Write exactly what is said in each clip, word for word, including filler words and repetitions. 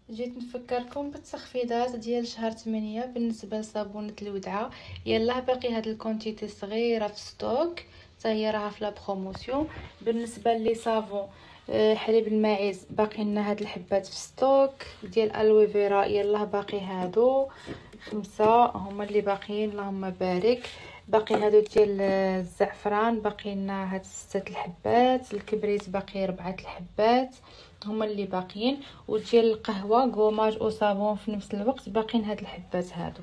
جيت نفكركم بالتخفيضات ديال شهر ثمانية بالنسبه لصابونه الودعه. يلاه باقي هاد الكونتيتي صغيره في ستوك، حتى هي راها في لا بروموسيون. بالنسبه لي صافون آه، حليب الماعز باقي لنا هاد الحبات في ستوك. ديال الوي فيرا يلاه باقي هادو خمسه هما اللي باقيين، اللهم بارك. باقي هادو ديال الزعفران باقي لنا هاد ستة الحبات. الكبريت باقي ربعة الحبات هما اللي باقيين. وديال القهوه غوماج او صابون في نفس الوقت باقيين هاد الحبات هادو.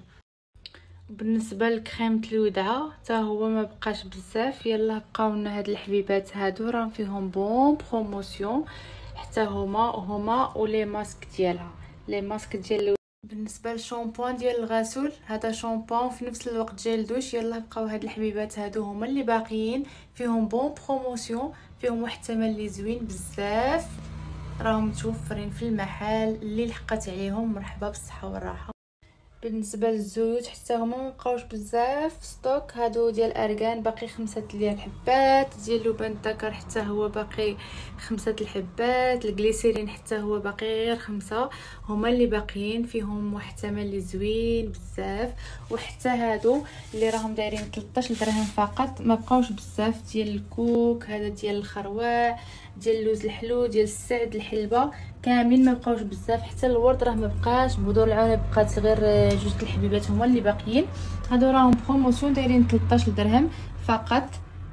بالنسبه لكريمه الودعه حتى هو ما بقاش بزاف، يلا بقاو لنا هاد الحبيبات هادو راهم فيهم بون بروموسيون حتى هما هما ولي ماسك ديالها لي ماسك ديال. بالنسبه للشامبوان ديال الغسول هذا شامبوان في نفس الوقت جيل دوش، يلا بقاو هاد الحبيبات هادو هما اللي باقيين فيهم بون بروموسيون، فيهم محتمل لي زوين بزاف، راهم متوفرين في المحل. اللي لحقت عليهم مرحبا بالصحه والراحه. بالنسبه للزيوت حتى هما ما بقاوش بزاف في ستوك. هادو ديال ارغان باقي خمسة ديال الحبات، ديال لبان الذكر حتى هو باقي خمسة الحبات، الجليسيرين حتى هو باقي غير خمسة، هما اللي باقيين فيهم محتمل اللي زوين بزاف. وحتى هادو اللي راهم دايرين ثلاثة عشر درهم فقط ما بقاوش بزاف. ديال الكوك هذا ديال الخروع، ديال اللوز الحلو، ديال السعد الحلبه كاملين ما بقاوش بزاف. حتى الورد راه ما بقاش، بذور العنب بقات غير جوج الحبيبات هما اللي باقيين. هادو راهم بروموسيون دايرين ثلاثة عشر درهم فقط.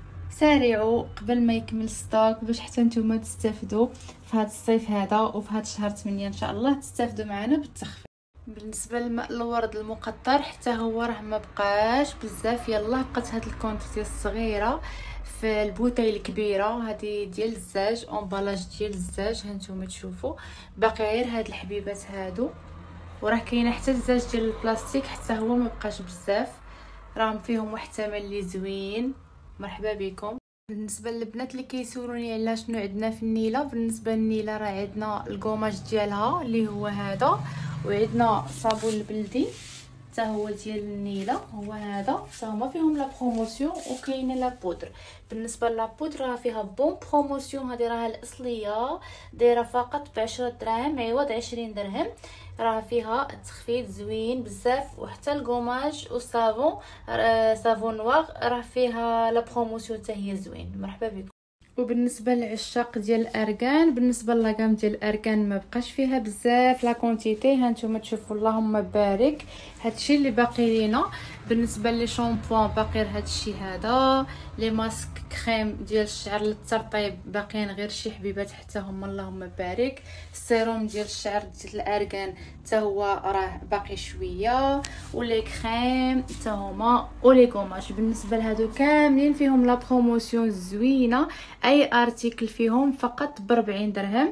سارعوا قبل ما يكمل ستوك باش حتى نتوما تستافدوا في هذا الصيف هذا وفي هذا شهر ثمانية ان شاء الله تستافدوا معنا بالتخفيض. بالنسبه للماء الورد المقطر حتى هو راه ما بقاش بزاف، يلا بقات هاد الكونتيتي الصغيره في البوتاي الكبيره هذه ديال الزاج، امبالاج ديال الزاج هانتوما تشوفوا باقي غير هاد الحبيبات هادو. وراه كاينه حتى الزاج ديال البلاستيك حتى هو ما بقاش بزاف، راهم فيهم محتمل اللي زوين. مرحبا بكم. بالنسبه للبنات اللي كيسولوني على شنو عندنا في النيله، بالنسبه للنيله راه عندنا الكوماج ديالها اللي هو هذا، وعندنا صابون البلدي حتى هو ديال النيله هو هذا، حتى هما فيهم لا بروموسيون. وكاينه لا بودر. بالنسبه لا بودر راه فيها بون بروموسيون، هذه راه الاصليه دايره فقط بعشرة دراهم عوض عشرين درهم، راه فيها تخفيض زوين بزاف. وحتى الكوماج والصابون آه صابون نواغ راه فيها لا بروموسيون حتى هي زوين. مرحبا بكم. وبالنسبه للعشاق ديال الاركان، بالنسبه لاكام ديال الاركان ما بقاش فيها بزاف لا كونتيتي، ها نتوما تشوفوا اللهم بارك هادشي اللي باقي لينا. بالنسبه لي شامبوان باقي غير هادشي هذا، لي ماسك كريم ديال الشعر للترطيب باقيين غير شي حبيبات حتى هما اللهم بارك. السيروم ديال الشعر ديال الاركان حتى هو راه باقي شويه، ولي كريم حتى هما ولي كوماج. بالنسبه لهادو كاملين فيهم لا بروموسيون زوينه، اي ارتيكل فيهم فقط بربعين درهم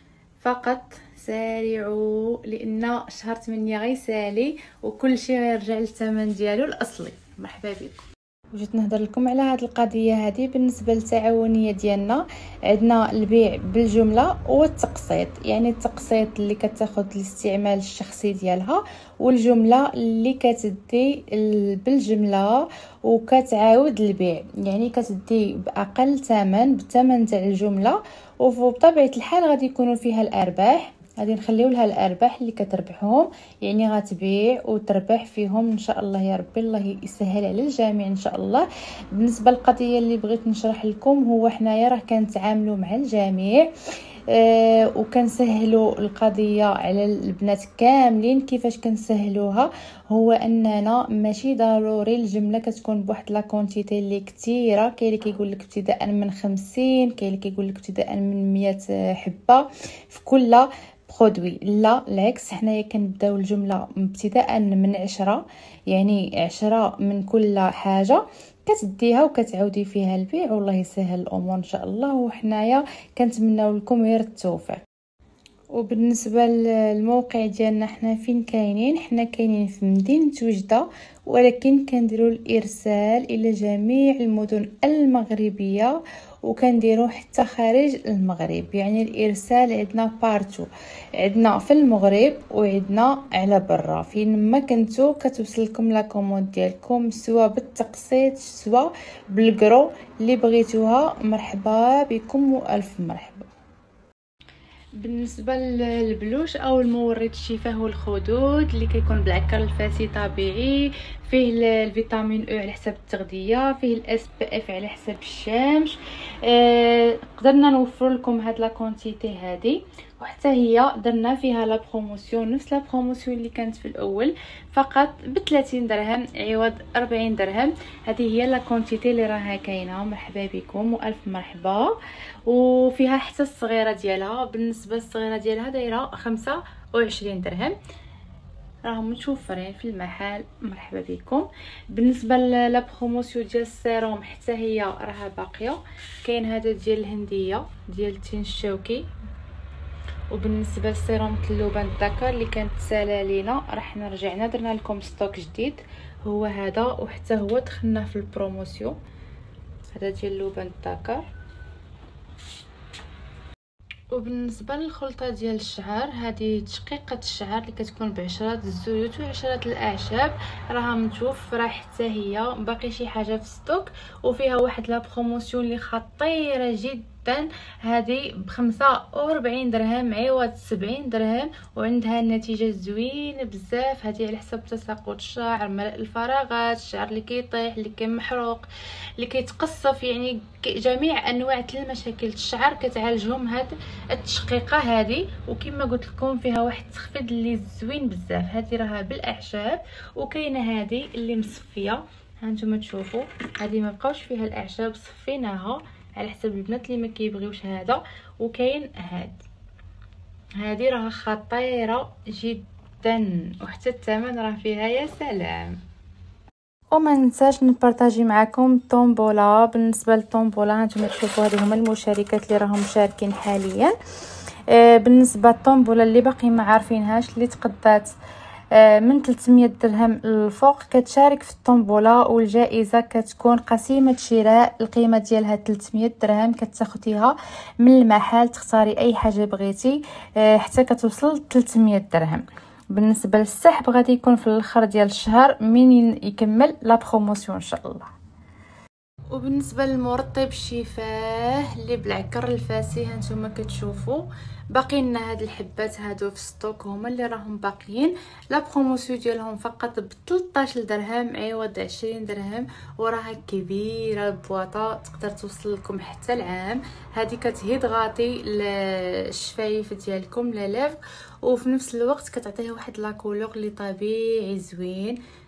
فقط. سارعوا لان شهر ثمانية غيسالي وكل شيء غيرجع للثمن ديالو الاصلي. مرحبا بكم. وجيت نهضر لكم على هذه القضيه هذه. بالنسبه للتعاونيه ديالنا عندنا البيع بالجمله والتقسيط، يعني التقسيط اللي كتاخذ الاستعمال الشخصي ديالها، والجمله اللي كتدي بالجمله وكتعاود البيع، يعني كتدي باقل ثمن بالثمن تاع الجمله. وبطبيعه الحال غادي يكونوا فيها الارباح، غادي نخليو لها الارباح اللي كتربحهم، يعني غتبيع وتربح فيهم ان شاء الله يا ربي. الله يسهل على الجميع ان شاء الله. بالنسبه للقضيه اللي بغيت نشرح لكم، هو حنايا راه كنتعاملوا مع الجميع آه وكنسهلوا القضيه على البنات كاملين. كيفاش كنسهلوها؟ هو اننا ماشي ضروري الجمله كتكون بواحد لا كونتيتي اللي كثيره، كاين اللي كيقول لك ابتداء من خمسين، كاين اللي كيقول لك ابتداء من مية حبه في كل برودوي. لا العكس، حنايا كنبداو الجمله ابتداء من عشرة، يعني عشرة من كل حاجه كتديها وكتعاودي فيها البيع، والله يسهل الامور ان شاء الله. وحنايا كنتمناو لكم غير التوفيق. وبالنسبه للموقع ديالنا حنا فين كاينين، حنا كاينين في مدينه وجده، ولكن كنديروا الارسال الى جميع المدن المغربيه، وكنديروا حتى خارج المغرب. يعني الارسال عندنا بارتو، عندنا في المغرب وعندنا على برا، فين ما كنتو كتوصلكم لا كوموند ديالكم، سواء بالتقسيط سواء بالكرو اللي بغيتوها. مرحبا بكم والف مرحبا. بالنسبه للبلوش او المورد الشفاه والخدود اللي كيكون بالعكر الفاسي طبيعي، فيه الفيتامين او على حساب التغذيه، فيه الاس بي اف على حساب الشمس. آه قدرنا نوفر لكم هاد لا كونتيتي هادي، وحتى هي درنا فيها لا بروموسيون، نفس لا بروموسيون اللي كانت في الاول، فقط ب ثلاثين درهم عوض أربعين درهم. هذه هي لا كونتيتي اللي راها كاينه. مرحبا بكم والف مرحبا. وفيها حتى الصغيره ديالها، بالنسبه للصغيره ديالها دايره خمسة وعشرين درهم، راهم متوفرين في المحل. مرحبا بكم. بالنسبه لا بروموسيون ديال السيروم حتى هي راها باقيه، كاين هذا ديال الهنديه ديال التين الشوكي. وبالنسبه للسيروم اللبان الذكر اللي كانت سالا لينا، راح نرجعنا درنا لكم ستوك جديد، هو هذا، وحتى هو دخلناه في البروموسيون. هذا ديال اللبان الذكر. وبالنسبه للخلطه ديال الشعر، هذه دقيقه الشعر اللي كتكون بعشرة الزيوت وعشرة الاعشاب، راها متوفره حتى هي، باقي شي حاجه في ستوك، وفيها واحد لا بروموسيون اللي خطيره جدا، هذه بخمسة وربعين درهم عوض سبعين درهم، وعندها النتيجه زوينه بزاف. هذه على حسب تساقط الشعر، ملء الفراغات، الشعر اللي كيطيح، اللي كيمحروق، اللي كيتقصف، يعني جميع انواع المشاكل الشعر كتعالجهم هاد التشقيقه هذه. وكما قلت لكم فيها واحد التخفيض اللي زوين بزاف. هذه راها بالاعشاب، وكاينه هذه اللي مصفيه، هانتوما تشوفوا، هذه ما بقاوش فيها الاعشاب، صفيناها على حسب البنات اللي ما كيبغيوش هذا. وكاين هذه هذه راها خطيره جدا، وحتى الثمن راه فيها يا سلام. وما ننساش نبارطاجي معكم الطومبولا. بالنسبه للطومبولا هانتوما تشوفوا، هذه هما المشاركات اللي راهم مشاركين حاليا. آه بالنسبه للطومبولا اللي باقي ما عارفينهاش، اللي تقدات آه من ثلاثمية درهم للفوق كتشارك في الطومبولا، والجائزه كتكون قسيمه شراء القيمه ديالها ثلاثمية درهم، كتاخديها من المحل، تختاري اي حاجه بغيتي آه حتى كتوصل ثلاثمية درهم. بالنسبه للسحب غادي يكون في الاخر ديال الشهر من يكمل لا بروموسيون ان شاء الله. وبالنسبه للمرطب الشفاه اللي بالعكر الفاسي، هانتوما كتشوفوا باقي لنا هاد الحبات هادو في ستوك، هما اللي راهم باقيين. لا بروموسيون ديالهم فقط ب ثلاثطاش درهم عوض عشرين درهم، وراها كبيره البواطه، تقدر توصل لكم حتى العام. هذه كتهيد غاطي الشفايف ديالكم لا لافغ، وفي نفس الوقت كتعطيها واحد لا كولور اللي طبيعي زوين.